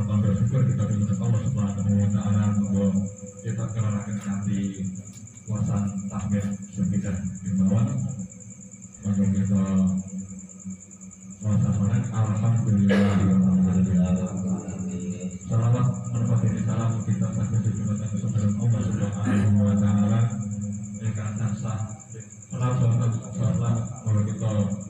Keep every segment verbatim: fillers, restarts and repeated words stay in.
tanda syukur kita dengan Allah Subhanahu wa taala monggo kita keranaken kanthi wasan takbir sepisan kemawon monggo kita wasan marang alhamdulillah salawat menawi salam kita saking jumateng salam Allah Subhanahu wa taala ingkang tansah menawi salam monggo kita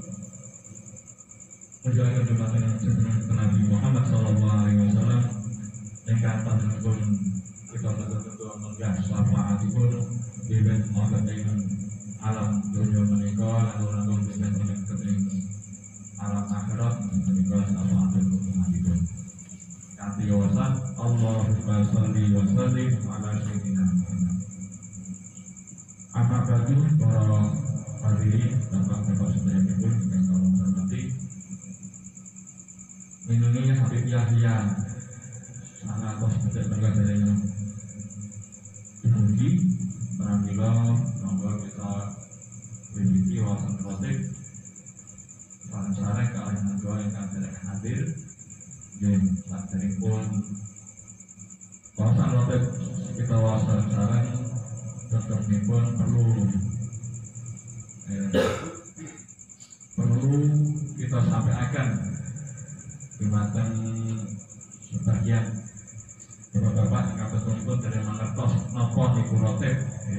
menjalankan jumatan Nabi Muhammad Sallallahu Alaihi Wasallam yang kata pun kita betul-betul menggah syafaatipun di wonten ing alam dunia menika lalu lalu bisa menika ing alam akhirat menika syafaatipun Nabi kanthi wasan Allahumma sholli wa sallim ala sayyidina Muhammad. Apa bagi para hadirin bapak-bapak sedaya pun yang kami hormati, ini Habib Yahya sangat tos tidak bergadanya dimuji pramila monggo kita wiwiti wawasan krotik sareng kalih monggo ingkang derek hadir nggih saderengipun wawasan krotik kita wawasan sareng tetepipun perlu eh, perlu kita sampaikan jumatan sebagian bapak-bapak yang betul-betul dari mengertos nopo niku rotip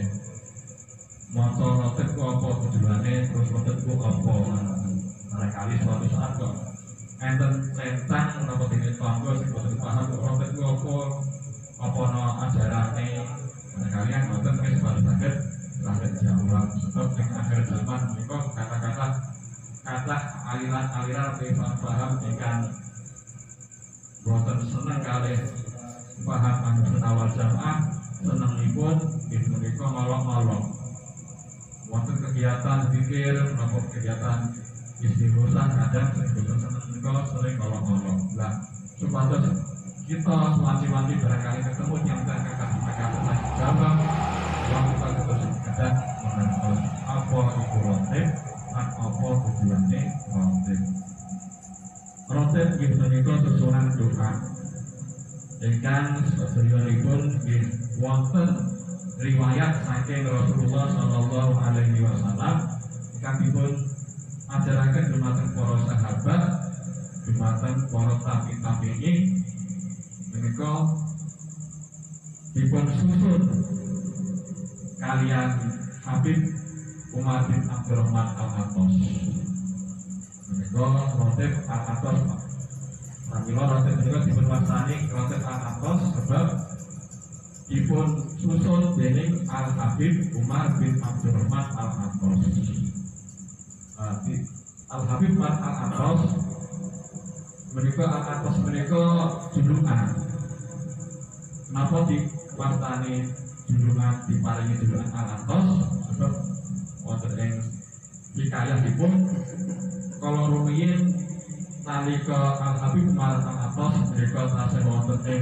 moto rotip ku apa tujuannya terus rotip ku apa barangkali suatu saat kok enten centang menapa dene tangga sing boten paham kok rotip ku apa apa no ajarane barangkali yang boten wis saged saged jawab sebab ing akhir zaman menika kata-kata kata aliran-aliran paham ingkang boten seneng kalih paham Ahlussunnah wal Jamaah senengipun inggih menika ngolok-ngolok wonten kegiatan zikir menapa kegiatan istighosa kadang sing boten seneng menika sering ngolok-ngolok. Lah supados kita wanci-wanci barangkali ketemu yang kakak kakak jawab wong kita terus kadang mengertos apa iku rotib lan apa tujuane rotib. Rotib inggih menika susunan doa ingkang sedherengipun nggih wonten riwayat saking Rasulullah sallallahu alaihi wasallam ingkang dipun ajaraken dumateng para sahabat dumateng para tabi-tabi'in menika dipun susun kalian Habib Umar bin Abdurrahman Al-Atos. Menika rotib Al-Atos. Pramila rotib menika dipun wastani rotib Al-Atos sebab dipun susun dening Al-Habib Umar bin Abdurrahman Al-Atos. Al-Habib Umar Al-Atos menika Al-Atos menika julukan. Napa diwastani julukan diparingi julukan Al-Atos sebab wonten ing hikayahipun kalau rumiyin nalika Al-Habib Umar Al-Atos menika tasih wonten ing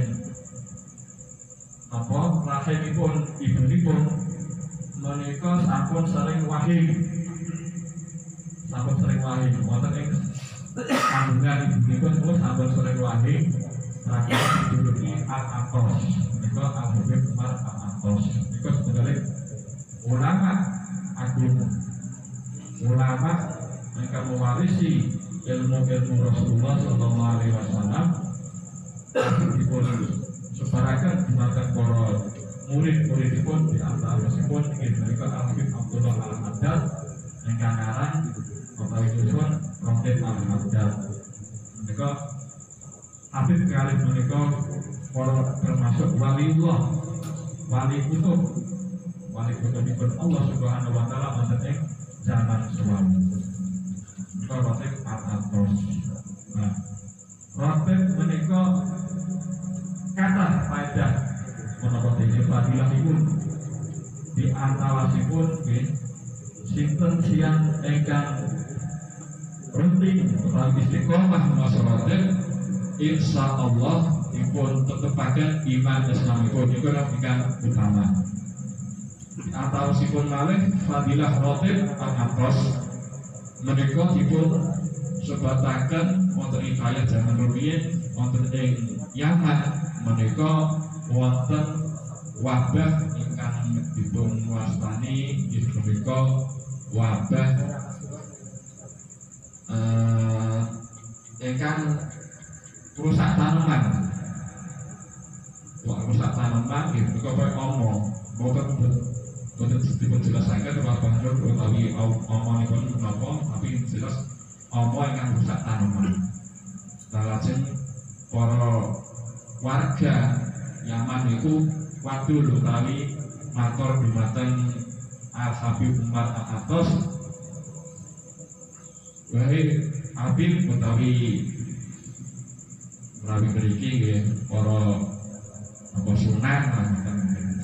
napa rahimipun ibunipun menika sampun sering wahing sampun sering wahing wonten ing kandungan ibunipun pun sampun sering wahing rakyat dijuluki Al-Atos menika Al-Habib Umar Al-Atos menika sebenarnya ulama agung ulama mereka mewarisi ilmu-ilmu Rasulullah Sallallahu Alaihi Wasallam dipun sebaraken dumateng para murid-muridipun di antaranya ingin mereka Al-Habib Abdullah Al-Haddad ingkang aran utawi susun Rotib Al-Haddad mereka Habib kalih menika para termasuk waliullah wali kutub wali kutubipun Allah Subhanahu wa taala wonten ing zaman suwami. Menika Rotib Al-Atos. Nah, Rotib menika kata faedah menapa dene fadilahipun di antarasipun nggih sinten siang ingkang rutin utawi istiqomah maca Rotib insyaallah dipun tetepaken iman Islamipun niku ingkang utama. Antarasipun malih fadilah Rotib Al-Atos menika dipun sebataken wonten ing kaya zaman rumiyin wonten ing Yaman menika wonten wabah ingkang dipun wastani inggih punika wabah eh ingkang rusak tanaman. Wah, rusak tanaman nggih punika kaya ama, boten boten dipun jelasaken wabah utawi amanipun menapa, tapi jelas ama ingkang rusak tanaman. Lajeng para warga Yaman itu wadul utawi matur dumateng Al Habib Umar Al-Atos, wahai Habib utawi rawi mriki nggih para apa sunan lan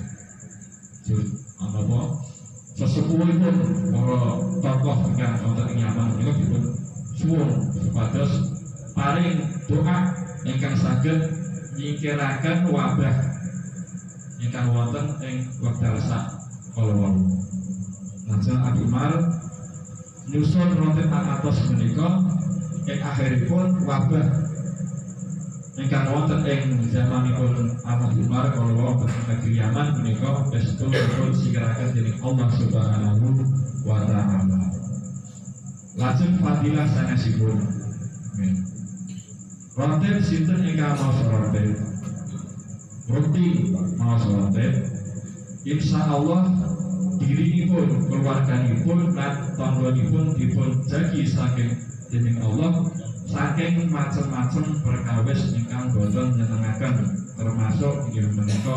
apa sesepuhipun para tokoh ingkang wonten ing Yaman menika dipun suwun supados paring doa ingkang saged nyingkiraken wabah ingkang wonten ing wekdal sak kala. Lajeng Abi Umar nyusun ronten Al-Atos menika ing akhiripun wabah ingkang wonten ing zamanipun Abi Umar kala wonten negeri Yaman menika estu dipun singkiraken dening Allah Subhanahu wa taala. Lajeng fadilah sanesipun ronten sinten ingkang maos ronten Roti maos ronten, insya Allah dirinipun, keluarganipun, lan tanggonipun dipun jagi saking dening Allah saking macam-macam perkawis ingkang boten nyenengaken, termasuk inggih menika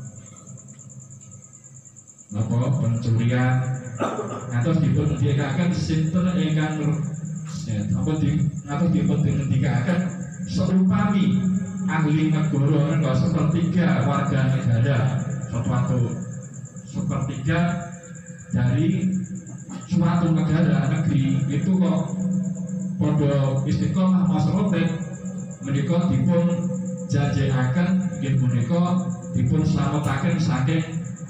napa pencurian ngantos dipun ngendikaken sinten ingkang apa di ngantos dipun ngendikaken seupami ahli negara enggak sepertiga warga negara suatu sepertiga dari suatu negara negeri itu kok podo istiqomah masyarakat menika dipun janjiaken inggih menika dipun slametaken saking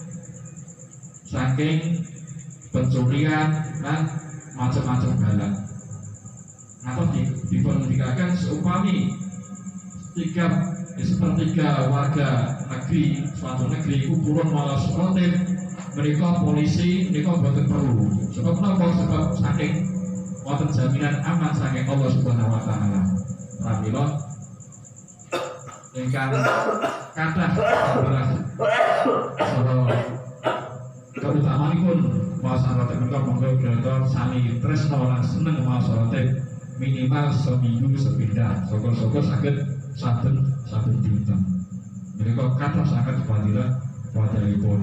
saking pencurian dan macam-macam bala atau dipun ngendikaken seupami tiga sepertiga warga negeri suatu negeri itu purun malas rotin mereka polisi mereka boten perlu sebab kenapa sebab saking wonten jaminan aman saking Allah Subhanahu wa taala. Pramila ingkang kathah adalah saha keutamanipun masalah rotin menika monggo kita sami tresno lan seneng masalah rotin minimal seminggu sepindah syukur-syukur saged saben saben dinten. Mereka kata sangat fadilah fadilipun.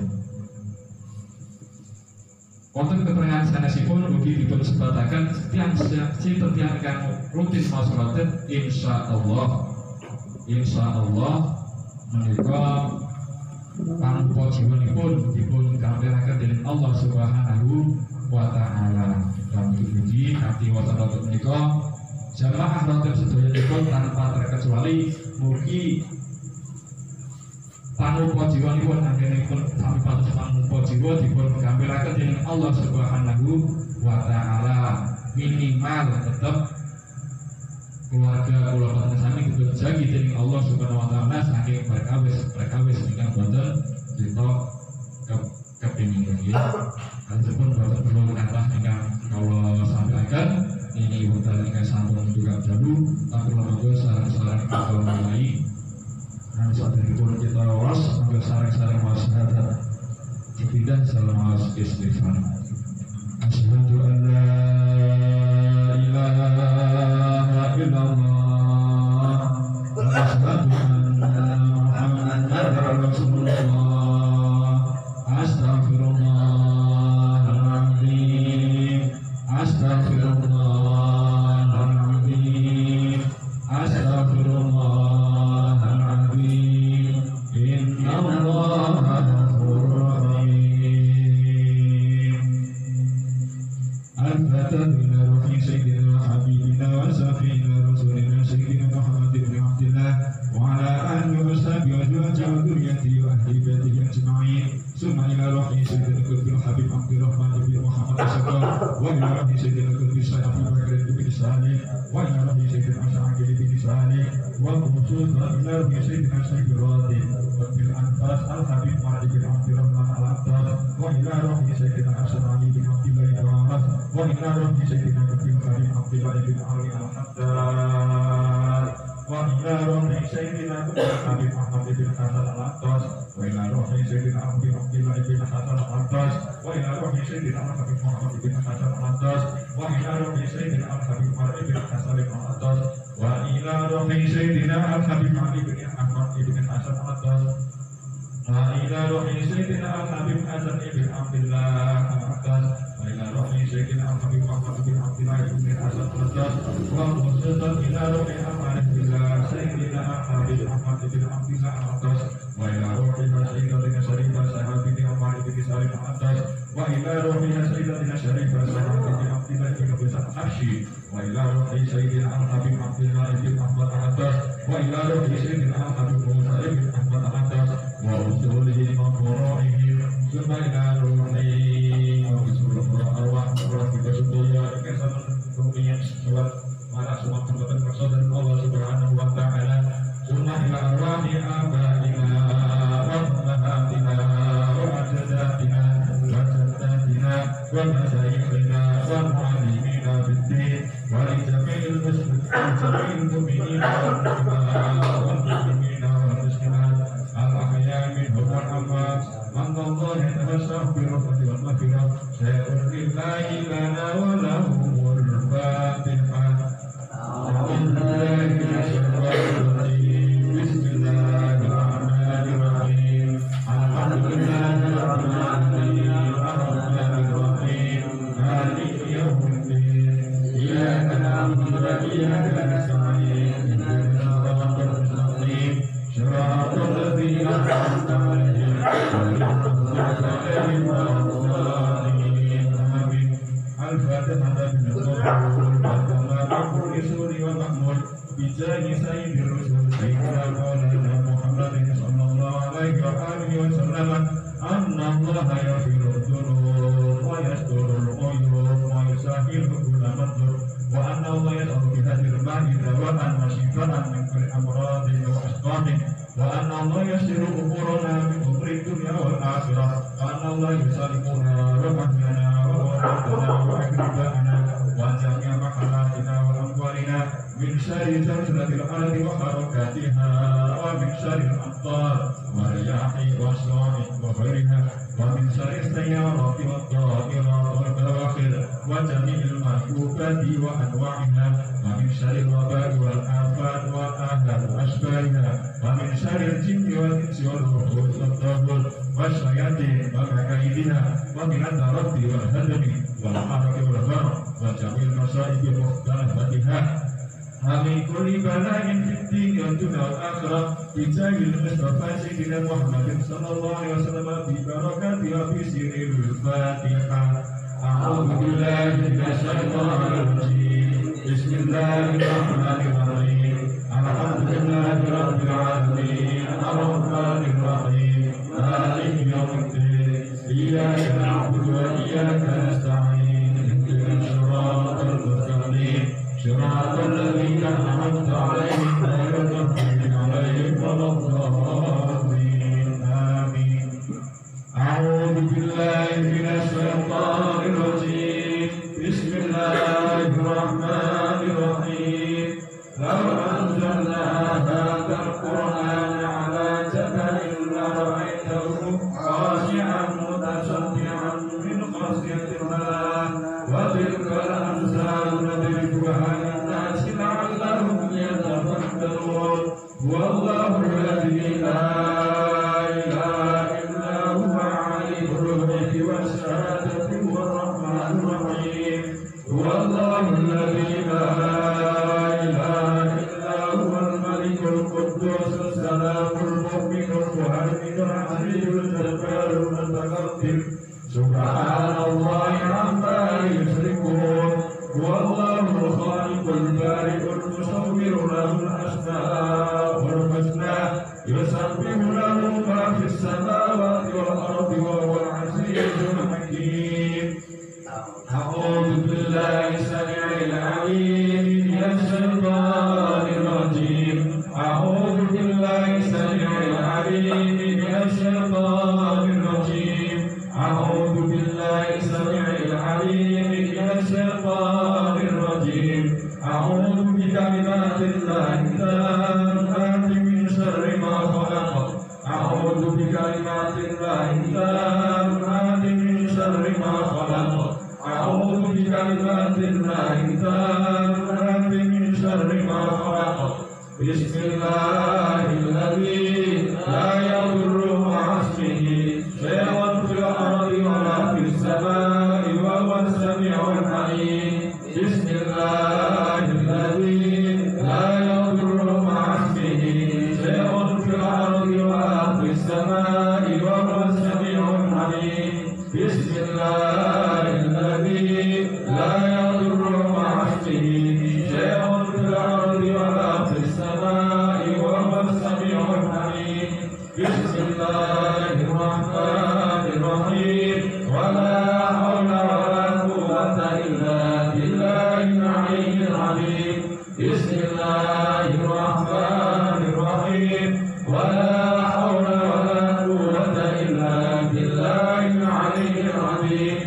Wonten keterangan sanesipun ugi dipun sebataken setiap sinten tiyang ingkang rutin maos insya Allah insya Allah menika tanpa jiwanipun dipun kampiraken dening Allah Subhanahu wa taala. Lan ugi kanthi wonten menika jamaah rotin sedoyonipun tanpa terkecuali mugi panupa jiwanipun anggenipun sami patus panupa jiwa dipun gampiraken dening Allah Subhanahu wa taala. Minimal tetap keluarga kula panjenengan sami dipun jagi dening Allah Subhanahu wa taala saking perkawis perkawis ingkang boten kita kepingin nggih. Anjepun boten perlu nambah ingkang kula sampaikan. Ini hotel yang sampun juga jadu, tapi lembaga sarang-sarang kalau mulai. Nah, saat ini pun kita was, lembaga sarang-sarang masyarakat. Ketidak selama istighfar. Asyhadu an la ilaha illallah wa asyhadu anna Muhammadan Rasulullah. Astaghfirullahaladzim. Astaghfirullah. وإلى ربي سيدنا الكل بسائر أبي بكر بن سالم وإلى ربي سيدنا عشر عن جليل بن lisani wa khususan ila sayyidina sayyidati wa bil anfas al habib malik bin abdurrahman al-abbas wa ila ruhi sayyidina asrani bin abdillah bin abbas wa ila ruhi sayyidina bin karim abdillah bin ali al-haddad wa ila ruhi sayyidina habib ahmad bin hasan al-abbas wa ila ruhi sayyidina abdul abdillah bin hasan al-abbas wa ila ruhi sayyidina habib muhammad bin hasan al-abbas wa ila ruhi sayyidina habib malik bin hasan al-abbas wa ila ruhi sayyidina habib ali bin ahmad bin hasan al-abbas wa ila ruhi sayyidina habib hasan bin abdillah al-abbas wa ila ruhi sayyidina habib muhammad bin abdillah bin hasan al-abbas wa khususan ila ruhi amanah billah sayyidina habib ahmad bin abdillah al-abbas wa ila ruhi sayyidina syarifah sahabati amanah bin salim al-abbas wa ila ruhi sayyidina syarifah sahabati abdillah bin abdillah al-arshi wa ila ruhi sayyidina habib abdillah bin ahmad al-abbas wa ila ruhi sayyidina habib musa bin ahmad al-abbas wa usulihi wa furu'ihi summa ila ruhi wa usulul arwah wa fitatullya kesan rumiyan surat malah semua perbuatan maksud dari Allah subhanahu wa ta'ala summa ila arwahi abaina wa ummahatina wa ajdatina wa jaddatina wa masyayikhina wa mu'allimina bid-din wa li jami'il muslimina wal muslimina wal muslimat al-ahya minhum wal amwat man Allah yatawassahu bi rahmatihi wal maghfirah syai'un lillahi lana wa lahumul fatihah. Bismillahirrahmanirrahim. Alhamdulillahi rabbil alamin arrahmanirrahim maliki yaumiddin iyyaka na'budu wa iyyaka nasta'in ihdinas siratal mustaqim siratal ladzina an'amta 'alaihim ghairil maghdubi 'alaihim waladdallin. Amin. Al-Fatihah. Bisuri wa ma'mur bijahi sayyidil rusul sayyidina maulana Muhammadin sallallahu alaihi wa alihi wa sallam anna allaha yaghfiru dhunub wa yasturul uyub wa yusahilu kulla madhur wa anna allaha yas'alu bi hadhil ma'i dawa'an wa shifaan min kulli amradin wa asqamin wa anna allaha yasiru umurana min umri dunya wal akhirah wa anna allaha yusalimuna rahmatana wa waradana wa akribana wa jami'a mahalatina wa amwalina min syarri zalzalatil ardi wa harakatiha wa min syarri al-amtar wa riyahi wa sawami wa ghairiha wa min syarri sayyarati wa ta'irat wal bawakhir wa jami'il mahbubati wa anwa'iha wa min syarri al-wabari wal afat wa ahad wa ashbariha wa min syarri al-jinni wal insi wal wuhud wal taghut wa syayatin wa makaidiha wa min al-taraddi wal hadami wal haraki wal gharar wa jami'il masaibi mukhtalafatiha Amin kulli bala'in fid din wal dunya wal akhirah bi jahil Mustafa sayyidina Muhammadin sallallahu alaihi wasallam bi barakati wa bi sirril Fatihah. A'udzu billahi minasy syaithanir rajim. Bismillahirrahmanirrahim. Alhamdulillahi rabbil alamin arrahmanir rahim maliki yaumiddin iyyaka na'budu wa iyyaka nasta'in ihdinas siratal mustaqim صراط الذين أنعمت عليهم غير المغضوب عليهم ولا الضالين آمين. أعوذ بالله من الشيطان الرجيم. بسم الله الرحمن الرحيم. لو أنزلنا هذا القرآن على جبل لرأيته خاشعا متصدعا من خشية الله وتلك الأمثال نضربها للناس لعلهم يتفكرون. والله الذي لا إله إلا هو عالم الغيب والشهادة هو الرحمن الرحيم. والله الذي لا إله إلا هو الملك القدوس السلام المؤمن المهيمن العزيز الجبار المتكبر سبحان الله عما يشركون. والله الخالق البارئ المصور له الأسماء الحسنى يسبح له ما في السماوات والأرض وهو العزيز الحكيم. أعوذ بالله السميع العليم من الشيطان الرجيم. bikalimatillah tammati min syarri ma khalaq. A'udzu bikalimatillah tammati min syarri ma khalaq. Bismillahirrahmanirrahim. La yadurru ma'asmihi syai'un fil ardi wa la fis samai wa huwas sami'ul 'alim. Bismillahirrahmanirrahim. La yadurru ma'asmihi syai'un fil ardi wa la fis samai wa huwas sami'ul 'alim. Bismillahirrahmanirrahim. La yadurru ma'asmihi syai'un fil ardi wa la fis samai wa huwas sami'ul 'alim. Bismillahirrahmanirrahim. Wa la hawla wa la quwwata illa billahil 'aliyyil 'azim. Bismillahirrahmanirrahim. Wa la hawla wa la quwwata illa billahil 'aliyyil 'azim.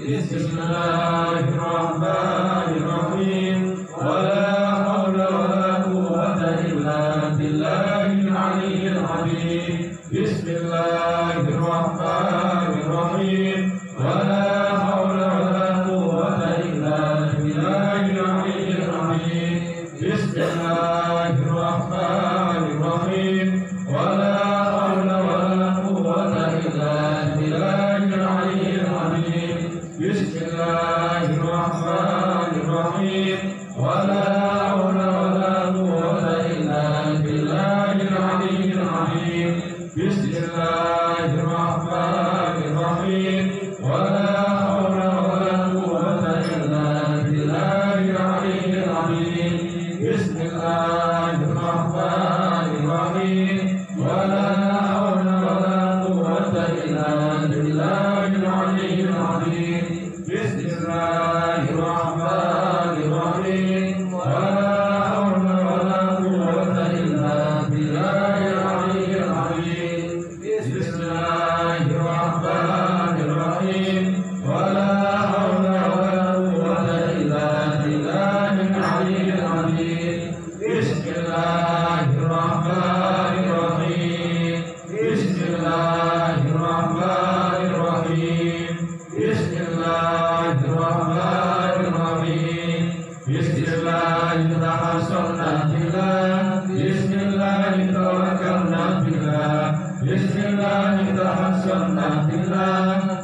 Bismillahirrahmanirrahim. Wa la hawla wa la quwwata illa billahil 'aliyyil 'azim. Bismillahirrahmanirrahim. Wa la hawla wa la quwwata illa billahil 'aliyyil 'azim. Bismillahirrahmanirrahim. Wa la hawla wa la quwwata illa billahil 'aliyyil 'azim. Bismillahirrahmanirrahim. Wa la hawla wa la quwwata illa billahil 'aliyyil 'azim. Bismillahirrahmanirrahim. Wa la hawla wa la quwwata illa billahil 'aliyyil 'azim. Bismillahirrahmanirrahim. Wa la hawla wa la quwwata illa billahil 'aliyyil 'azim. Bismillahirrahmanirrahim. Wa la hawla wa la quwwata illa billahil 'aliyyil 'azim. Bismillahirrahmanirrahim. Wa la hawla wa la quwwata illa billahil 'aliyyil 'azim. Bismillahirrahmanirrahim. Bismillahirrahmanirrahim. Bismillahirrahmanirrahim. Bismillahirrahmanirrahim. Bismillahirrahmanirrahim. Bismillahirrahmanirrahim.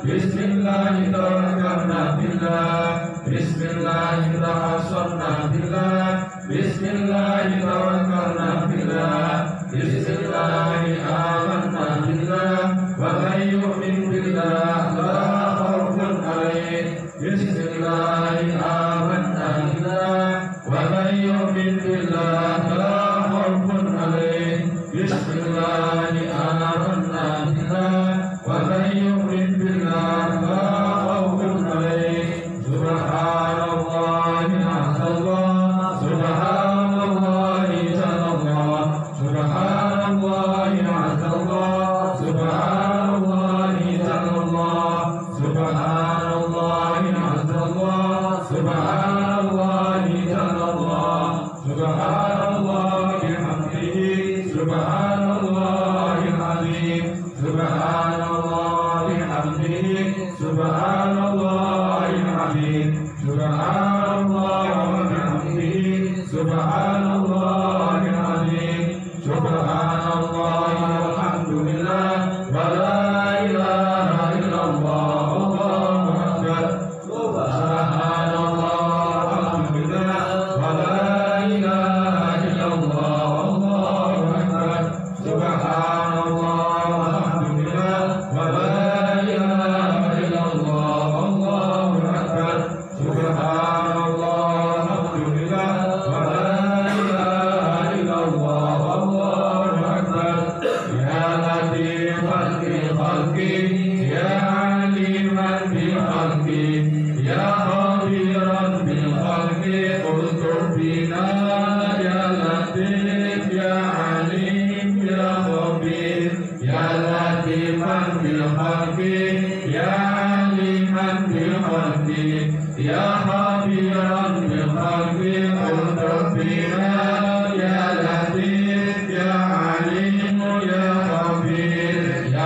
Bismillahirrahmanirrahim. Bismillahirrahmanirrahim. Bismillahirrahmanirrahim. Bismillahirrahmanirrahim. Wa man yu'min billah la khawfun 'alaihim. Bismillahirrahmanirrahim. Wa man yu'min billah la khawfun 'alaihim. Bismillahirrahmanirrahim. Wa man yu'min billah la khawfun 'alaihim. Subhanallahi 'azallah. Subhanallahi 'azallah. Subhanallahi 'azallah. Subhanallahi 'azallah. Subhanallahi 'azallah. Subhanallahi 'azallah. Subhanallahi hamdihi. Subhanallahil 'azim. Subhanallahi hamdihi. Subhanallahil 'azim. Subhanallahi hamdihi. Subhanallahil 'azim. Subhanallahi walhamdulillah wa la ilaha illallah. Allahu akbar. Subhanallah walhamdulillah wa la ilaha illallah. Allahu akbar. Subhanallah walhamdulillah wa la ilaha illallah. Allahu akbar. Subhanallah walhamdulillah wa la ilaha illallah. Allahu akbar. Ya latifan bil khalqi, ya aliman bil khalqi, ya khabiran bil khalqi, utur bina ya latif, ya alim, ya khabir. Ya latifan bil khalqi, ya aliman bil khalqi, ya khabiran bil khalqi, utur bina ya latif, ya alim, ya khabir. Ya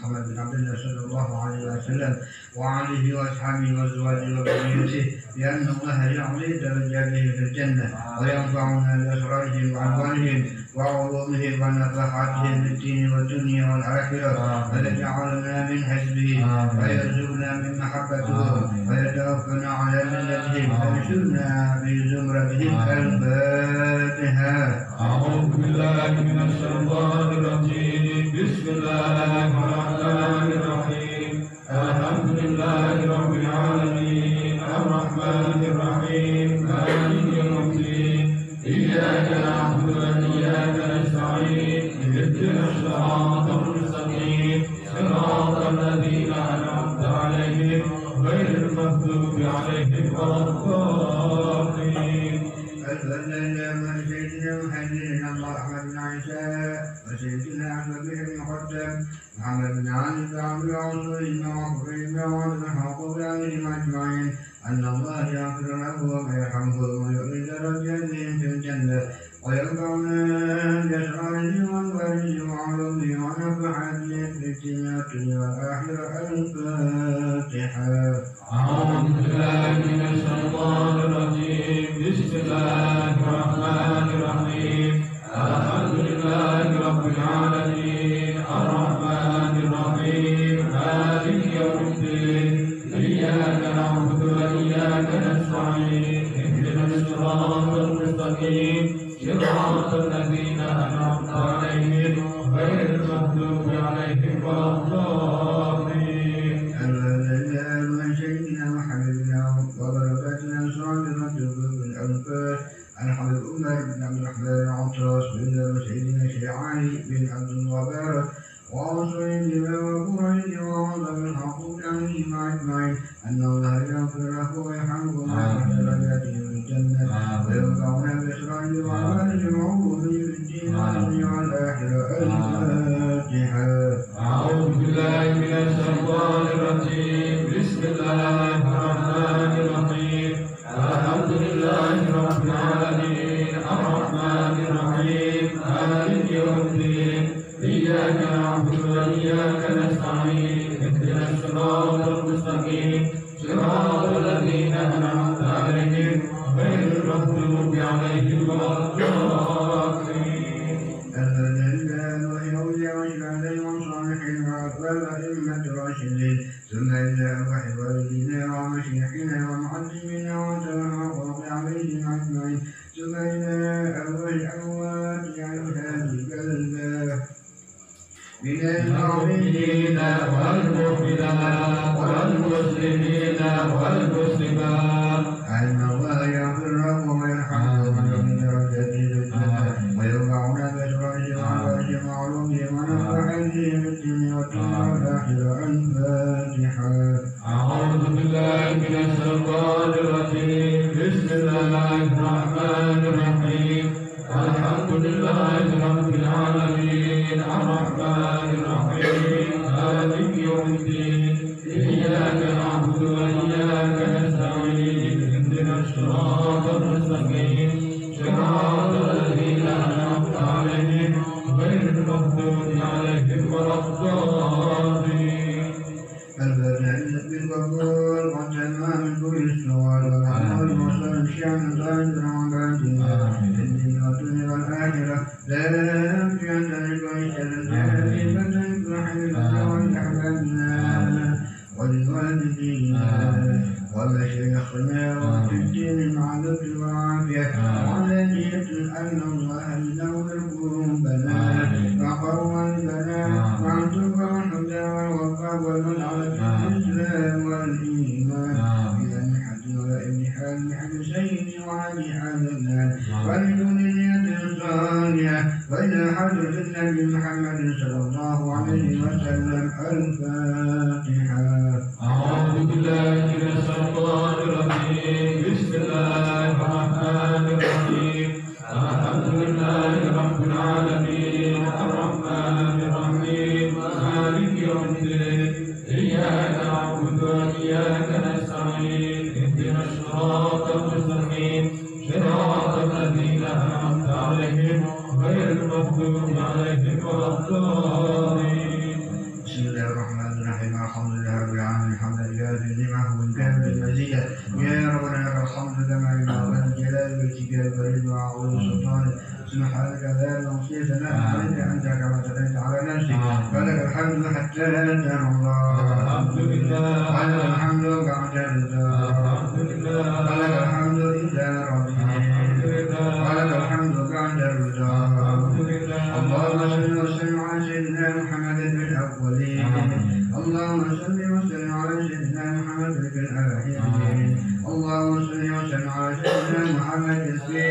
محمد بن عبد الله صلى الله عليه وسلم وعليه وأصحابه وأزواجه وذريته بأن الله يعلي درجاته في الجنة وينفعنا بأسرارهم وعنوانهم وعلومهم ونفحاتهم في الدين والدنيا والآخرة ويجعلنا من حزبه ويرزقنا من محبته ويتوفنا على ملتهم ويشرنا في زمرتهم. الفاتحة. أعوذ بالله من الشيطان الرجيم. بسم الله الرحمن الرحيم. الحمد لله رب العالمين الرحمن الرحيم مالك يوم الدين إياك نعبد وإياك نستعين اهدنا الصراط المستقيم صراط الذين أنعمت عليهم غير المغضوب عليهم ولا الضالين. من سيدنا محمد الله أحمد بن عيسى وسيدنا أحمد بن المقدم محمد بن علي بن عمرو وعثمان وعفرين وعبد الحقوق عليهم أجمعين أن الله يغفر له ويرحمه ويؤمن درجاتهم في الجنة ويرفعنا بأسرارهم وأنوارهم وعلومهم ونفحاتهم في الدنيا والآخرة. الفاتحة. أعوذ بالله من الشيطان الرجيم. بسم الله الرحمن الرحيم. الحمد لله رب العالمين الرحمن الرحيم مالك يوم الدين إياك نعبد وإياك نستعين اهدنا الصراط المستقيم صراط الذين أنعمت عليهم غير المغضوب عليهم ولا الضالين. من سيدنا محمد وبركاتنا صادقة بالأنفاس الحبيب عمر بن عبد الرحمن العطاس بن سيدنا شيعاني بن عبد المبارك وعصرين بما وقرين وعظم الحقوق عليهم أجمعين أن الله يغفر له ويرحمه ويرحم درجاته في الجنة وينفعنا بأسراره وأعمالهم وعقوله في الدين والدنيا والآخرة. الفاتحة. أعوذ بالله من الشيطان الرجيم. بسم الله الرحمن الرحيم. الحمد لله رب العالمين الرحمن الرحيم مالك يوم الدين إياك نعبد وإياك نستعين اهدنا الصراط المستقيم صراط الذين أنعمت عليهم غير المغضوب عليهم ولا الضالين. ثم إلى أرواح والدينا ومشيخنا ومعلمنا وتوفق عليهم أجمعين. ثم إلى أرواح الأموات على البلدة من المؤمنين والمؤمنات والمسلمين والمسلمات أن الله يغفر لهم ويرحمهم ويؤمن درجاتهم في الجنة ويرفعنا بأسرارهم وأنوارهم وعلومهم ونفحاتهم في الدنيا والآخرة. الفاتحة. أعوذ بالله من الشيطان الرجيم. بسم الله الرحمن الرحيم. الحمد لله رب العالمين الرحمن الرحيم مالك يوم الدين إياك نعبد وإياك نستعين اهدنا الصراط المستقيم صراط الذين أنعمت عليهم غير المغضوب عليهم ولا الضالين. البدء بالقبول والتمام كل السؤال والعمل وصل الشام طائر وعبادنا في الدين والدنيا والآخرة. لا يمكن أن تكون شرا فتنك حبيبنا ولأحبابنا ولوالدينا ومشايخنا وفي الدين مع اللطف والعافية وعلانية أن الله ينور قلوبنا وقوالبنا وعن تلقى والهدى والوفاء والمنعة الإسلام والإيمان إلى الحج وابن حال حج سيدي وعلي حالنا ولدون نية صالحة وإلى حضرة النبي محمد صلى الله عليه وسلم. الفاتحة. أعوذ بالله من الشيطان الرجيم. بسم الله الرحمن الرحيم. الحمد لله رب العالمين الرحمن الرحيم مالك يوم الدين إياك نعبد وإياك نستعين اهدنا الصراط المستقيم صراط الذين أنعمت عليهم غير المغضوب عليهم ولا الضالين. بسم الله الرحيم الحمد لله رب العالمين حمدا يوافي نعمه ويكافئ المزيد يا ربنا لك الحمد كما ينبغي الجلال والكبر والرضا والسلطان سبحانك لا نحصي ثناء عليك انت كما ثنيت على نفسك فلك الحمد حتى انزل الله الحمد لله ولك الحمد بعد الرضا ولك الحمد اذا رضيت ولك الحمد بعد الرضا اللهم صل وسلم على سيدنا محمد في الاولين اللهم صل وسلم على سيدنا محمد في الاخرين اللهم صل وسلم على سيدنا محمد في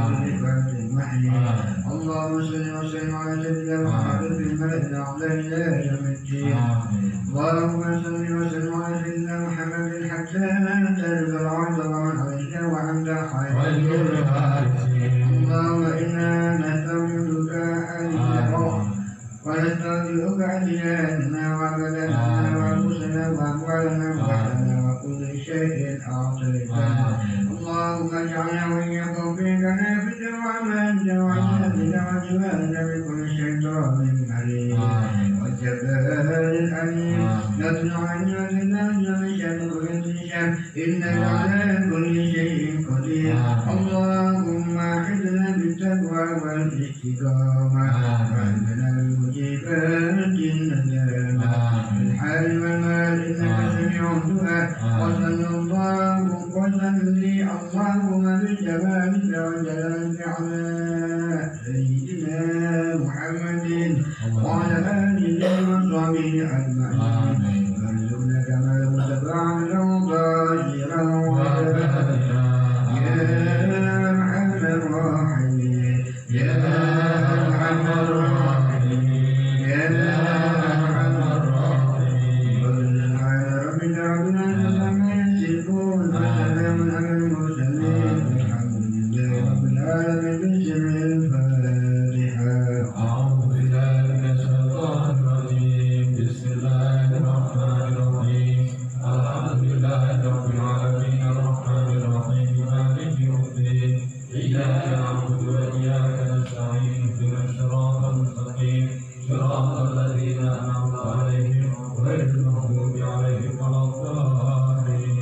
اللهم صل وسلم على سيدنا محمد في الملأ الأعلى إلى يوم الدين اللهم صل وسلم على سيدنا محمد حتى ترد العرض ومن عليك وعند حياتك اللهم إنا نستغفرك أجرا ونستغفرك أجرنا وبدننا وأنفسنا وأموالنا وأهلنا وكل شيء أعطيتنا اللهم اجعلنا وإياكم في كنافك وعملك وعزتك وجبالك من كل شيطان مريض والجبال الأليم نطلع عنا لله من شر كل شر إنك على كل شيء قدير اللهم أعذنا بالتقوى والاستقامة وأهلنا بالمجيبات الندامة في الحال والمال إنك سميع الدعاء وصلى الله وسلم اللهم بجمالك وجلالك على سيدنا محمد وعلى آله وصحبه أجمعين وارزقنا كما متبعا له ظاهرا وباطنا يا أرحم الراحمين يا أرحم الراحمين يا أرحم الراحمين سبحان ربك رب العزة عما يصفون وسلام على المرسلين والحمد لله رب العالمين بسم الفاتحة. أعوذ بالله من الشيطان الرجيم بسم الله الرحمن الرحيم الحمد لله رب العالمين الرحمن الرحيم مالك يوم الدين إياك نعبد وإياك نستعين اهدنا الصراط المستقيم صراط الذين أنعمت عليهم غير المغضوب عليهم ولا الضالين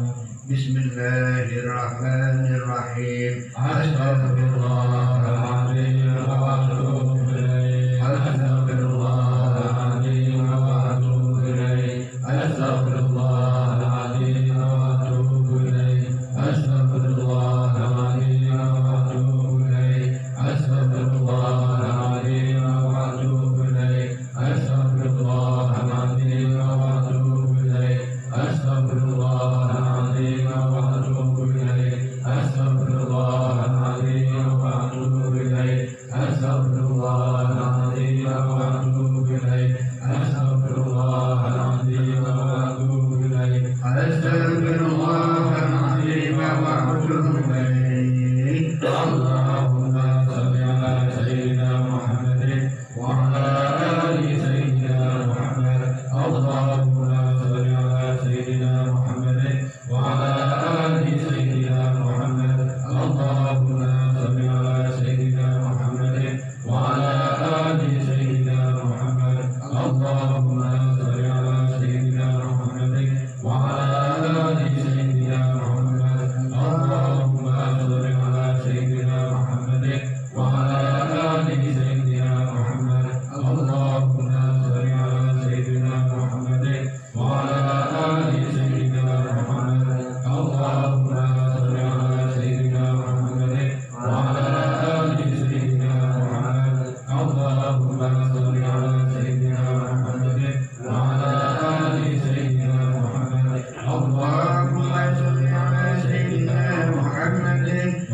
بسم الله الرحمن الرحيم أستغفر الله العظيم وأتوب إليه أستغفر الله العظيم وأتوب إليه أستغفر الله العظيم وأتوب إليه أستغفر الله العظيم وأتوب إليه أستغفر الله العظيم وأتوب إليه أستغفر الله العظيم وأتوب إليه أستغفر الله العظيم وأتوب إليه أستغفر الله العظيم وأتوب إليه أستغفر الله العظيم وأتوب إليه أستغفر الله العظيم وأتوب إليه أستغفر الله العظيم وأتوب إليه. اللهم صل على سيدنا محمد وعلى آل سيدنا محمد اللهم صل على سيدنا محمد وعلى آل سيدنا محمد اللهم صل على سيدنا محمد وعلى آل سيدنا محمد اللهم صل على سيدنا محمد وعلى آل سيدنا محمد اللهم صل على سيدنا محمد وعلى آل سيدنا محمد اللهم صل على سيدنا محمد وعلى آل سيدنا محمد اللهم صل على سيدنا محمد وعلى آل سيدنا محمد اللهم صل على سيدنا محمد وعلى آل سيدنا محمد اللهم صل على سيدنا محمد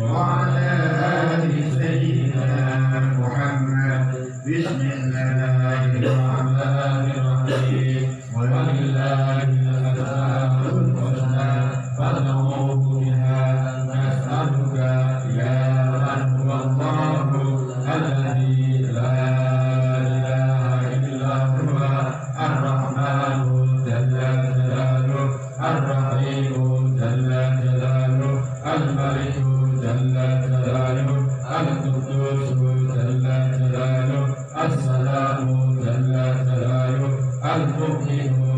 وعلى آل سيدنا محمد. بسم الله الرحمن الرحيم ولله الأسماء الحسنى فادعوه بها نسألك يا من هو الله الذي لا إله إلا هو الرحمن جل جلاله الرحيم جل جلاله الملك جل جلاله القدوس جل جلاله السلام جل جلاله المؤمن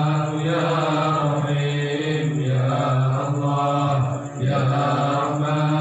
يا رحيم يا الله يا رحمن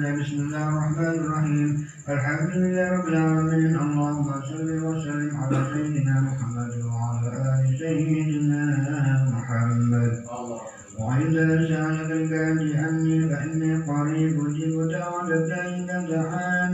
الله. بسم الله الرحمن الرحيم. الحمد لله رب العالمين. اللهم صل وسلم على سيدنا محمد وعلى آل سيدنا محمد. وإذا سألك عبادي عني فإني قريب أجيب دعوة الداعي إذا دعان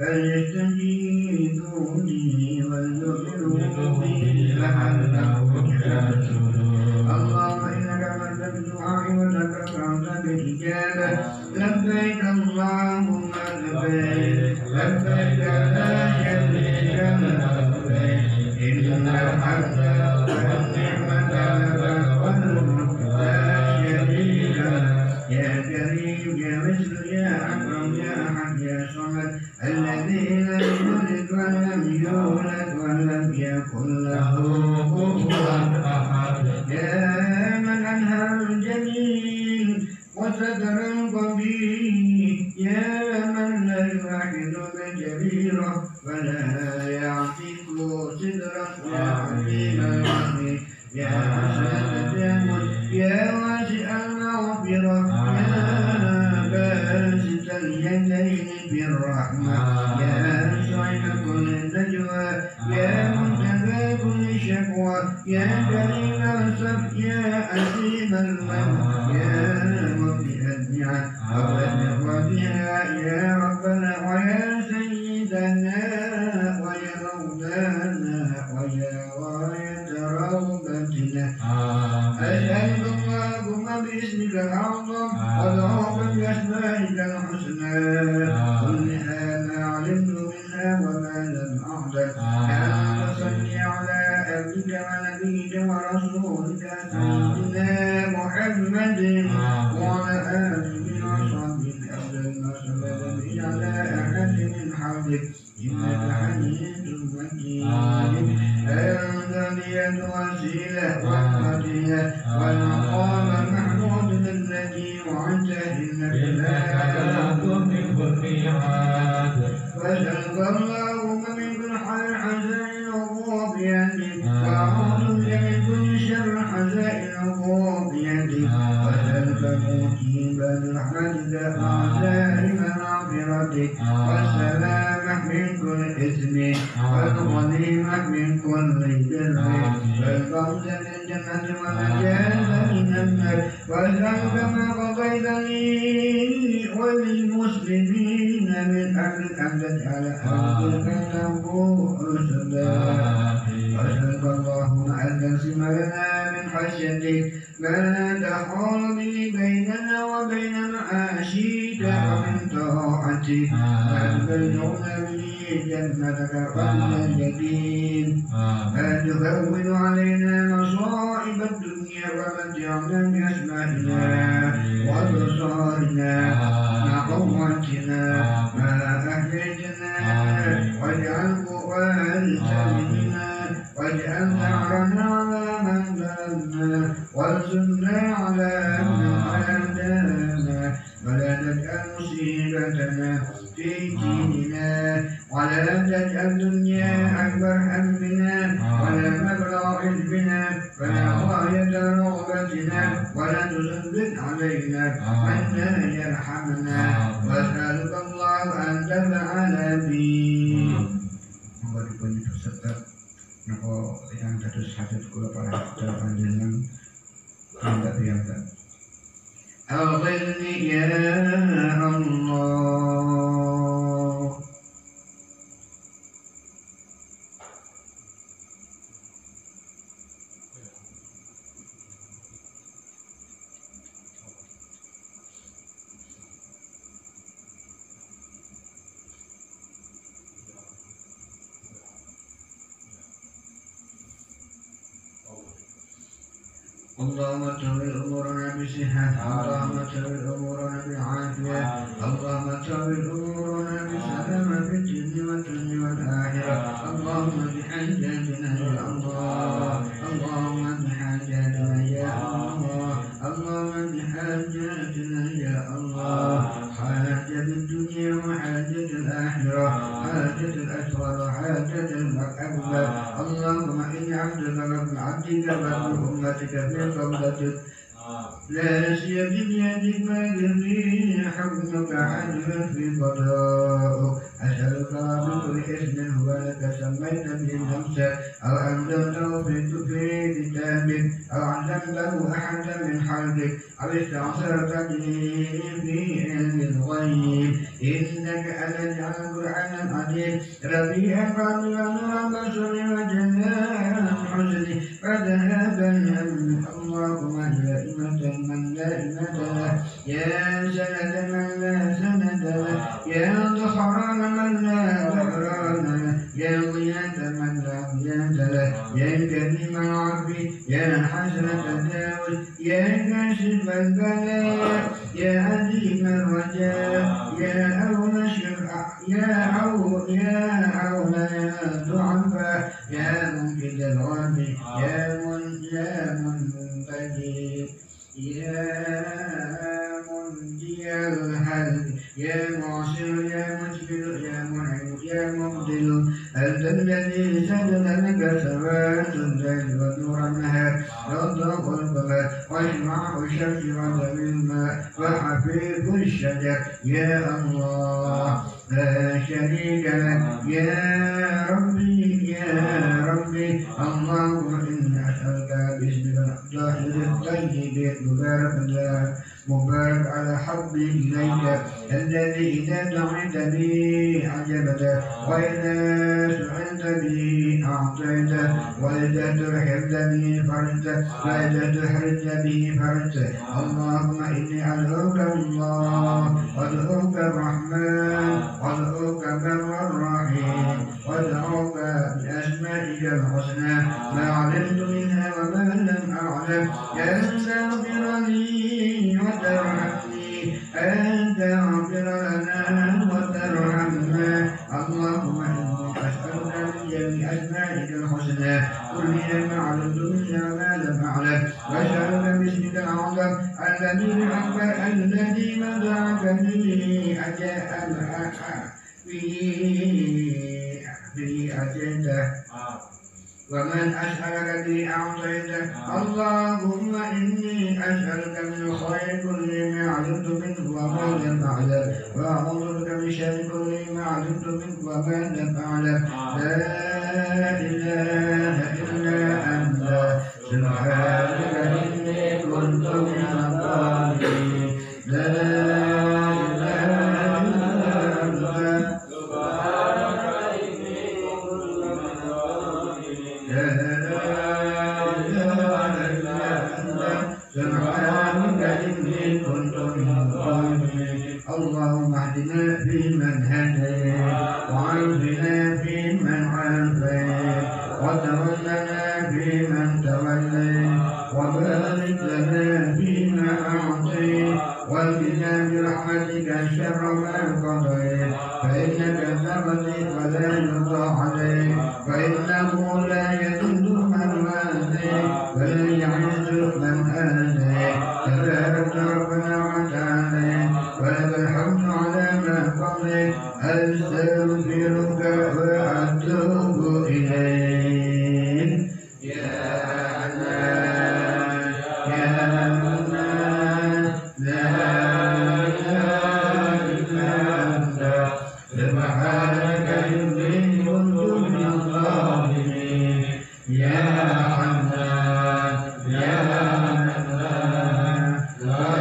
فليستجيبوا لي وليؤمنوا بي لعلهم يرشدون. اللهم إنك أمرت بالدعاء وذكرت بالإجابة. لبيك اللهم لبيك لبيك لا شريك لك لبيك إن الحمد والنعمة لك والملك لا شريك لك. يا كريم يا مثل يا أكرم يا أحد يا صمد الذي لم يلد ولم يولد ولم يكن له كفوا أحد. يا من أنهر الجميل وستر القبيح. يا من لا يوحد بالجبيرة ولا يعتق صدرا يا عظيم العظيم. يا حسن التجمل يا واسع المغفرة. يا باسط اليدين بالرحمة. يا صعيد كل نجوى. يا منتهى كل شكوى. يا كريم الصف يا عزيز المن. يا مبدئ النعم قبل نعمتها. يا ربنا ويا سيدنا ويا مولانا ويا غاية رغبتنا. أسألك اللهم باسمك الأعظم وأدعوك بأسمائك الحسنى كلها ما علمت منها وما لم أعلم. أن تصلي على عبدك ونبيك ورسولك سيدنا محمد وعلى آله وصحبه أفضل ما صلى به على أحد من حولك إنك حميد مجيد. أنت لي الوسيلة والفضيلة والمقام المحمود الذي وعدته إنك لا تخلف الميعاد. واسألك اللهم من كل حال حزين وهو بيدك. وأعوذ بك من كل شر حزين وهو بيدك. واسألك موجب رحمتك وعزائم مغفرتك والسلامة من كل إثم والغنيمة من كل بر والفوز بالجنة والنجاة من النار. واسألك ما قضيت لي وللمسلمين من أجل أن تجعل أرضك له رشدا. واسألك اللهم أن تقسم لنا من خشيتك ما تحول به بيننا وبين معاشيك ومن طاعتك ما تبلغنا به جنتك قبل اليقين. ما تهون علينا مصائب الدنيا ومتعنا بأسمائنا وأبصارنا وقوتنا ما أحييتنا واجعله وارث منا واجعل ثأرنا على من ظلمنا وانصرنا على من عادانا. ولا تجعل مصيبتنا في ديننا ولا تجعل الدنيا أكبر همنا ولا مبلغ علمنا ولا غاية رغبتنا ولا تسلط علينا من لا يرحمنا. واسألك الله أن تفعل بي napa yang dados hadis kula para panjenengan tidak biasa. Aghfirli ya Allah. اللهم تول أمورنا بصحة. اللهم تول أمورنا بعافية. اللهم تول أمورنا بسلامة في الدين والدنيا والآخرة. اللهم بحاجاتنا يا الله. اللهم بحاجاتنا يا الله. اللهم بحاجاتنا يا الله. حاجة الدنيا وحاجة الآخرة. حاجة الأسرار وحاجة الأكبر. اللهم إني عبدك رب عبدك رب أمتك في قبضتك لا سيما بيدك ما يرضي حكمك عدل في قضاء أسألك بكل اسم هو لك سميت به نفسك أو أنزلته في كتابك أو علمته أحدا من خلقك أو استعصرت به في علم الغيب إنك أن تجعل القرآن العظيم ربيع قلبي ونور بصري وجلاء حزني فذهبا اللهم دائمة من دائمة له يا سند من لا سند له يا ظهران من لا ظهران له يا غياث من لا غياث له يا كريم العفو يا حسنة التجاوز يا كاشف البلاء يا عظيم الرجاء يا أول الشفاء يا أول يا أول الضعفاء يا منقذ الغرب يا من يا منتجي يا منجي الهلك يا معصر يا مجبر يا منعم يا مبدل أنت الذي سجد لك سماوات الليل ونور النهار والضوء القمر واجمع الشمس والماء وحفيظ الشجر يا الله لا شريك لك يا ربي يا ربي اللهم إني أسألك باسمك الطاهر الطيب المبارك الله مبارك على حبي إليك الذي إذا دعيت به عجبت وإذا سئلت به أعطيت وإذا ترحمت به فرجت وإذا تحرجت به فرجت اللهم إني أدعوك الله وأدعوك الرحمن وأدعوك بر الرحيم وأدعوك بأسمائك الحسنى ما علمت منها وما لم أعلم أن تغفر لي وترحمني أن تغفر لنا وترحمنا اللهم إني أسألك من جميع أسمائك الحسنى كلها ما علمت منها وما لم أعلم وأسألك باسمك الأعظم الذي الأكبر الذي مدعك به أجاء به أجيته ومن أسألك به أعطيته اللهم إني أسألك من خير كل ما علمت منه وما لم أعلم وأعوذ بك من شر كل ما علمت منه وما لم أعلم لا إله إلا أنت سبحانك إني كنت من الظالمين لا إله إلا أنت سبحانك إني كنت من الظالمين اللهم اهدنا فيمن هديت وعافنا فيمن عافيت وتولنا فيمن توليت وبارك لنا فيما أعطيت وقنا برحمتك شر ما قضيت فإنك تقضي ولا يقضى عليك فإنه لا يذل من واليت ولا يعز من آتيت تبارك ربنا وتعالى ولك الحمد على ما قضيت أستغفرك وأتوب إليك يا الله يا الله لا إله إلا أنت سبحانك إني كنت من الظالمين يا حنان يا حنان لا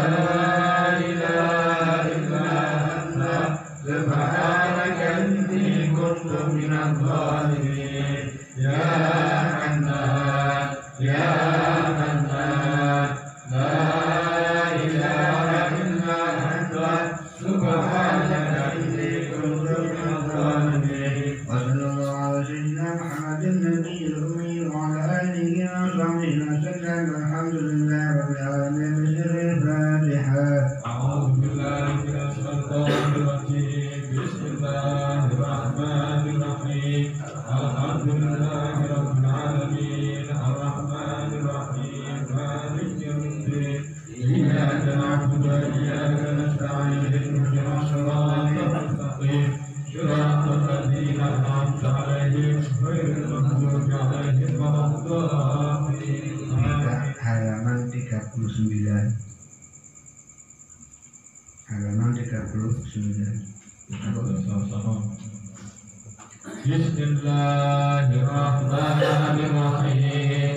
إله إلا أنت سبحانك إني كنت من الظالمين يا حنان يا حنان لا إله إلا أنت سبحانك إني كنت من الظالمين وصلى الله على سيدنا محمد النبي الأمي وعلى آله وصحبه وسلم الحمد لله رب العالمين بسر الفاتحة أعوذ بالله من الشيطان الرجيم بسم الله الرحمن الرحيم الحمد لله رب العالمين الرحمن الرحيم مالك يوم الدين إياك نعبد وإياك نستعين اهدنا الصراط المستقيم صراط الذين أنعمت عليهم غير المغضوب عليهم ولا الضالين halaman tiga puluh sembilan halaman tiga puluh sembilan. Bismillahirrahmanirrahim.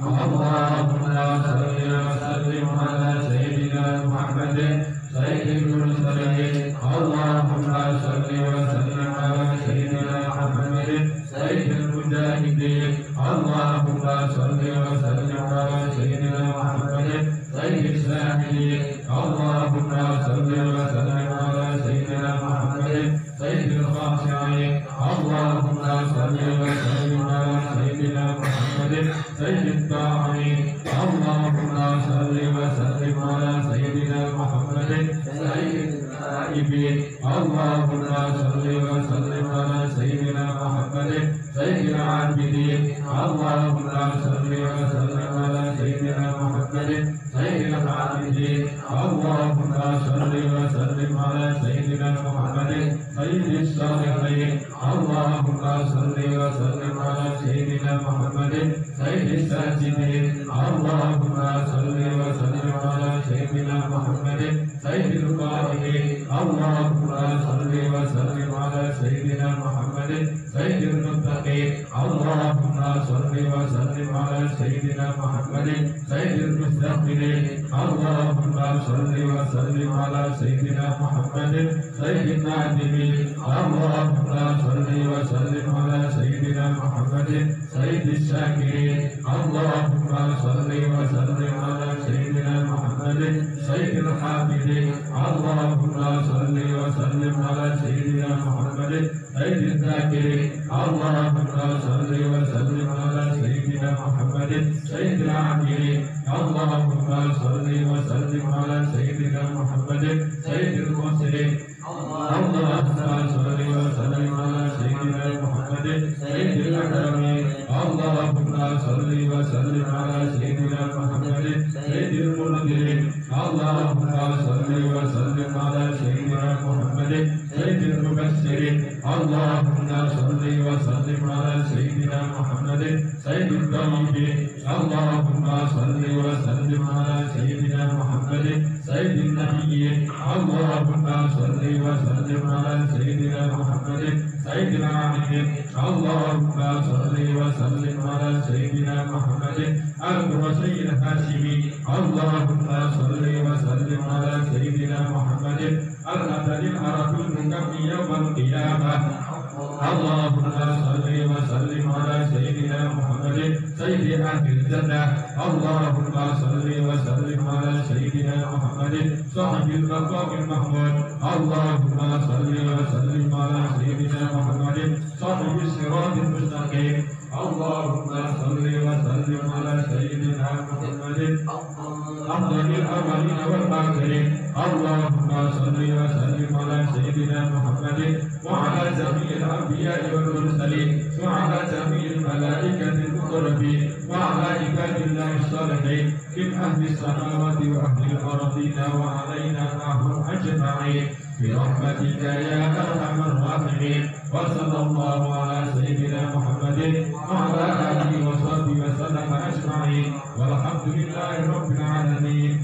Allahumma salli wa sallim ala sayyidina Muhammadin sayyidil mursalin. Allahumma salli wa sallim ala sayyidina Muhammadin sayyidil mujahidin. Allahumma salli wa sallim ala sayyidina Muhammadin sayyidil sahidin. Allahumma salli wa sallim ala sayyidina Muhammadin sayyidil khashi'in. Allahumma salli wa sallim ala sayyidina Muhammadin sayyidil ta'in. Allahumma salli wa sallim ala sayyidina Muhammadin sayyidil taibin. Allahumma salli wa sallim ala sayyidina Muhammadin sayyidil abidin. Allahumma salli wa sallim ala sayyidina Muhammadin sayyidil abidin. Allahumma salli wa sallim ala sayyidina Muhammadin sayyidis salihin. Allahumma salli wa sallim ala sayyidina Muhammadin sayyidis sajidin. Allahumma salli wa sallim ala sayyidina Muhammadin sayyidil qaimin. Allahumma salli wa sallim ala sayyidina Muhammadin sayyidil muttaqin. Allahumma salli wa sallim ala sayyidina Muhammadin sayyidil mustaghfirin. Allahumma salli wa sallim ala sayyidina Muhammadin sayyidil nadimin. Allahumma salli wa sallim ala sayyidina Muhammadin sayyidis syakirin. Allahumma salli wa sallim ala sayyidina Muhammadin sayyidil hamidin. Allahumma salli wa sallim ala sayyidina Muhammadin sayyidil zakirin. Allahumma salli wa sallim ala sayyidina Muhammadin sayyidil amirin. Allahumma salli wa sallim ala sayyidina Muhammadin sayyidil musirin. Allahumma salli wa sallim ala sayyidina Muhammadin sayyidil akramin. Allahumma salli wa sallim ala sayyidina Muhammadin sayyidil munzirin. Allahumma salli wa sallim ala sayyidina Muhammadin sayyidil mubassirin. Allahumma salli wa sallim ala sayyidina Muhammadin sayyidil tayyibin. Allahumma salli wa sallim ala sayyidina Muhammadin sayyidil nabiyyin. Allahumma salli wa sallim ala sayyidina Muhammadin sayyidil alimin. Allahumma salli wa sallim ala sayyidina Muhammadin al-Qurasyi al-Hashimi. Allahumma salli wa sallim ala sayyidina Muhammadin al-Adali al-Arabi al-Mukammi yawmal qiyamah. Allahumma salli wa sallim ala sayyidina Muhammadin sayyidi ahlil jannah. Allahumma salli wa sallim ala sayyidina Muhammadin sahibil maqamil mahmud. Allahumma salli wa sallim ala sayyidina Muhammadin sahibis siratil mustaqim. Allahumma salli wa sallim ala sayyidina Muhammadin afdalil awwalin wal akhirin. Allahumma salli wa sallim ala sayyidina Muhammadin wa ala jami'il anbiya'i wal mursalin wa ala jami'il malaikatil muqarrabin wa ala ibadillahi shalihin min ahli samawati wa ahli al-ardina wa alaina ma'hum ajma'in bi rahmatika ya arhamar rahimin. Wa sallallahu ala sayyidina Muhammadin wa ala alihi wa sahbihi wa sallam ajma'in walhamdulillahi rabbil alamin.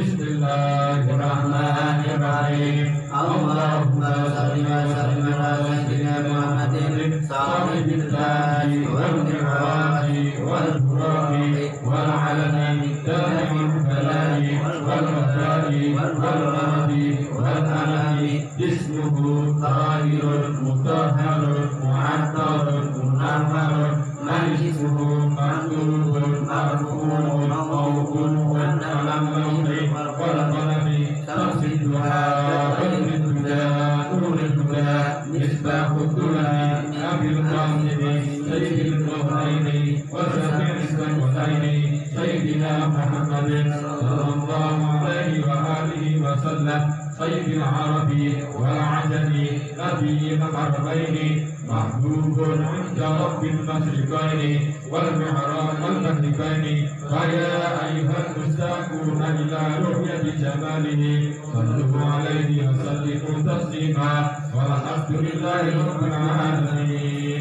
Bismillahirrahmanirrahim. Allahumma salli wa sallim ala sayyidina Muhammadin sahibil taji wal mi'raji wal buraqi wal alani daimil balai wal madai wal radi wal alami. Ismuhu tahirun mutahharun mu'attarun munawwarun majisuhu maktubun marfu'un mawqun wa nalamuni wal qalami tamsiduha wal huda nurul huda misbahud dulani abil qasimi sayyidil qawlaini wa syafi'is qawlaini sayyidina Muhammadin sallallahu alaihi wa alihi wa sallam sayyidil arabi wal ajami nabiyil harbaini mahbubun inda rabbil masriqaini wal mi'raj wal mahdibaini. Wa ya ayyuhal mustaquna ila ru'yati jamalihi sallu alaihi wa sallimu taslima walhamdulillahi rabbil alamin.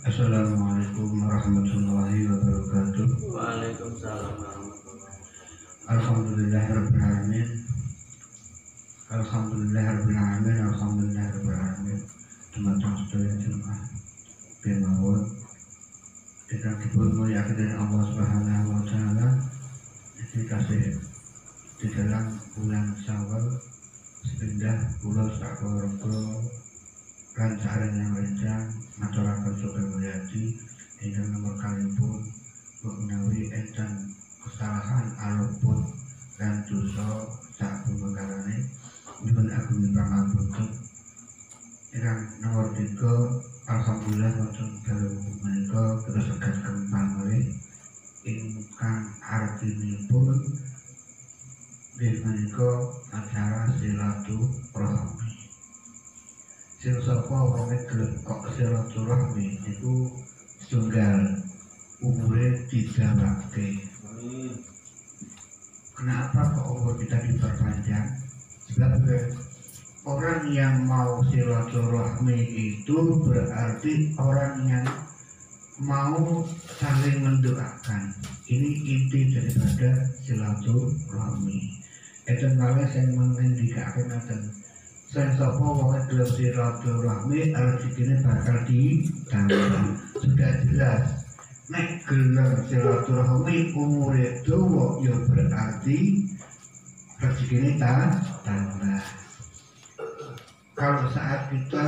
Assalamualaikum warahmatullahi wabarakatuh. Waalaikumsalam warahmatullahi wabarakatuh. Alhamdulillahirabbil alamin. Alhamdulillahirabbil alamin. Alhamdulillahirabbil alamin. Teman-teman sekalian jemaah bemawon kita dipun muliakan Allah Subhanahu wa taala. Ini kasih di dalam bulan Syawal sepindah pulau Sakorongko lancaran yang rencang maturakan Sobat Mulyadi ingkang nomor kalipun menawi enten kesalahan alupun dan dosa sak pemenggarane dipun agungin pangapunten ingkang nomor tiga. Alhamdulillah wonten dalu menika terus saged kembang malih ingkang artinipun nggih menika acara silaturahmi. Sing sapa wong gelem kok silaturahmi niku tunggal umure dijawabke. Kenapa kok umur kita diperpanjang? Sebab orang yang mau silaturahmi itu berarti orang yang mau saling mendoakan. Ini inti daripada silaturahmi. Itu malah saya mengendikakan akan saya sapa wong gelem silaturahmi rezekine bakal ditambah. Sudah jelas nek gelem silaturahmi umure dawa ya berarti rezekine tambah. Kalau saat kita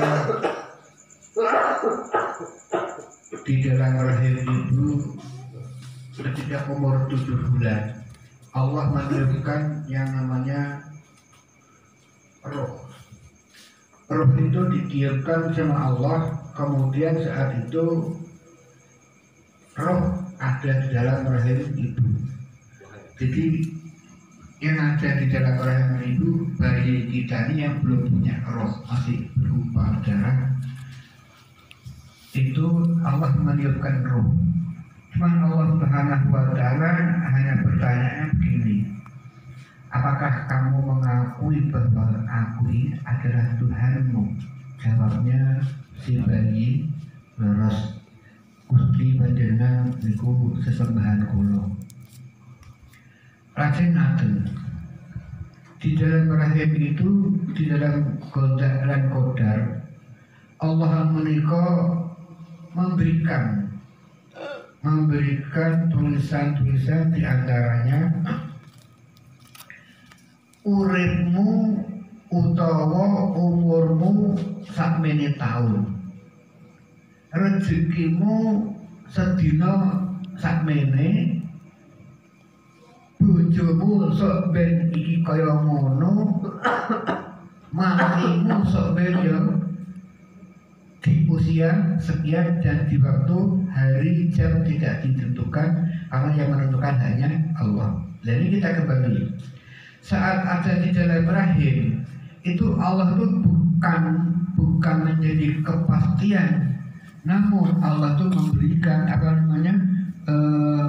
di dalam rahim ibu ketika umur tujuh bulan, Allah menurunkan yang namanya roh. Roh itu ditiupkan sama Allah, kemudian saat itu roh ada di dalam rahim ibu. Jadi yang ada di dalam rahim ibu bayi kita ini yang belum punya roh, masih berupa darah, itu Allah meniupkan roh. Cuman Allah Subhanahu wa taala hanya bertanya begini, apakah kamu mengakui bahwa aku ini adalah Tuhanmu? Jawabnya si bayi leres, Gusti panjenengan niku sesembahan kula. Rajin naten di dalam rahim itu, di dalam qada dan qadar, Allah menika memberikan memberikan tulisan-tulisan di antaranya uripmu utawa umurmu sakmene taun, rezekimu sedina sakmene, bojomu sok ben iki kaya ngono, matimu sok ben ya di usia sekian dan di waktu hari jam tidak ditentukan, karena yang menentukan hanya Allah. Jadi kita kembali saat ada di dalam rahim itu Allah itu bukan bukan menjadi kepastian, namun Allah itu memberikan apa namanya eh,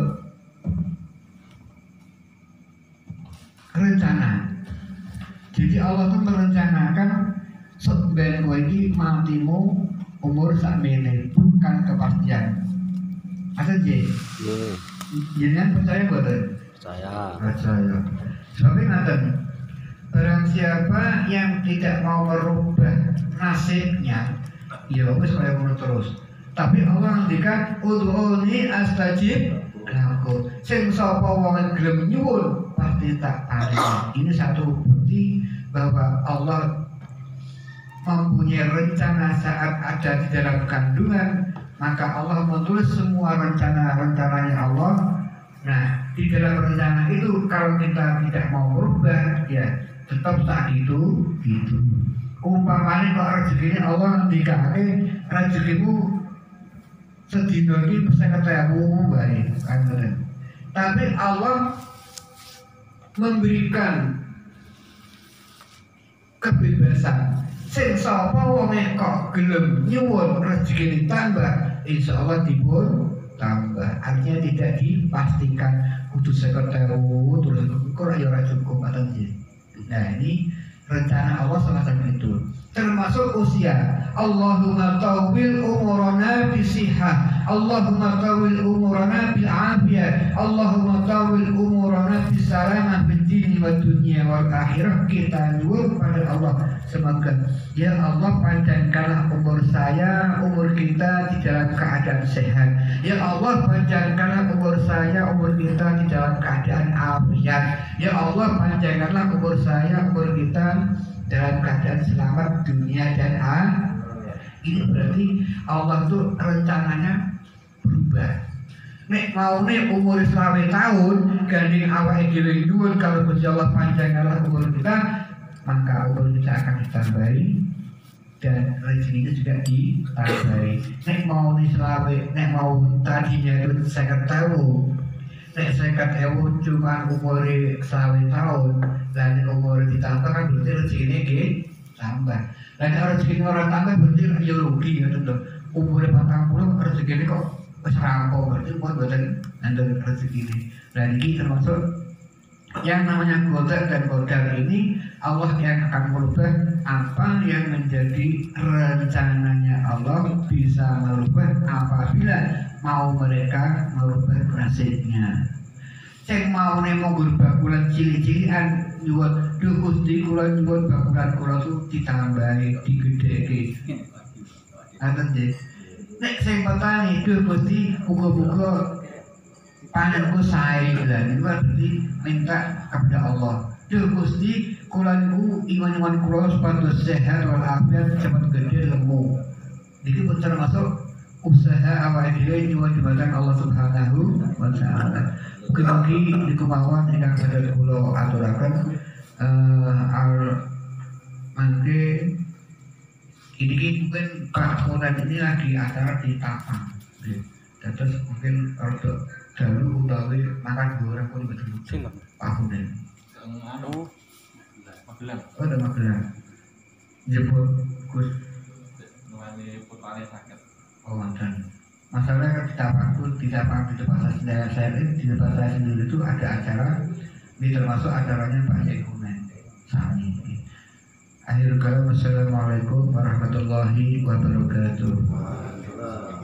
rencana. Jadi Allah itu merencanakan sebenarnya ini matimu umur sakmene, bukan kepastian. Asal J. Hmm. Jangan percaya betul. Percaya. Percaya. Sebab ngaten, barang siapa yang tidak mau merubah nasibnya, ya wis kaya ngono terus. Tapi Allah ngendikan udhuni astajib lakum. Sing sapa wong gelem nyuwun pasti tak paringi. Ini satu bukti bahwa Allah mempunyai rencana saat ada di dalam kandungan, maka Allah menulis semua rencana-rencananya Allah. Nah, di dalam rencana itu kalau kita tidak mau berubah, ya tetap saat itu gitu. Umpamanya kok rezekinya Allah dikake rezekimu sedina iki persen ketamu bae kan. Tapi Allah memberikan kebebasan. Sing sapa wong kok gelem nyuwun rezeki ditambah, insyaallah dipun tambah. Artinya tidak dipastikan kudu seket ewu terus kok ya ora cukup atau nggih. Nah, ini rencana Allah semacam itu. Termasuk usia. Allahumma tawil umurana bisihah. Allahumma tawil umurana bil afiyah, Allahumma tawil umurana bis salamah fid dini wad dunya wal akhirah. Kita nyuwun pada Allah semoga ya Allah panjangkanlah umur saya, umur kita di dalam keadaan sehat. Ya Allah panjangkanlah umur saya, umur kita di dalam keadaan afiat. Ya Allah panjangkanlah umur saya, umur kita dalam keadaan selamat dunia dan akhirat. Ini berarti Allah itu rencananya berubah. Nek mau nek umur selawe tahun gandeng awake dhewe nyuwun kalau Gusti Allah panjangkanlah umur kita, maka umur kita akan ditambahi dan rezekinya juga ditambahi. Nek mau nih selawe, nek mau tadinya itu seket tahun, nek seket ewu cuma umur selawe tahun, dan umur ditambah kan berarti rezekinya ditambah. Dan rezeki orang tambah berarti ya rugi ya tentu. Umur patang puluh rezeki kok rampok berarti buat buatan anda rezeki ini. Dan ini termasuk yang namanya qada dan qadar ini Allah yang akan merubah apa yang menjadi rencananya Allah bisa merubah apabila mau mereka merubah nasibnya. Cek mau nemo bakulan cili-cilian nyuwun duh Gusti kula nyuwun bakulan kula tu ditambahi digedheke. Ngaten nggih. Nek sing petani duh Gusti muga-muga panenku sae lan niku berarti minta kepada Allah. Duh Gusti kula niku iman-iman kula supados sehat wal afiat cepat gede lemu. Iki pun termasuk usaha awake dhewe nyuwun dumateng Allah Subhanahu wa taala. Mugi-mugi niku mawon ingkang sadaya kula aturaken al mangke ini mungkin keakuran ini lagi acara di Tapang. Terus mungkin untuk dalu utawi makan dua orang pun betul. Pahunen. Anu Magelang. Oh, ada Magelang. Jemput Gus nuwani putane sakit. Oh, wonten. Masalahnya kan di Tapang itu di Tapang di tempat saya saya di tempat saya sendiri itu ada acara, ini termasuk acaranya Pak Yekumen Sami. Akhirul kalam, wassalamualaikum warahmatullahi wabarakatuh.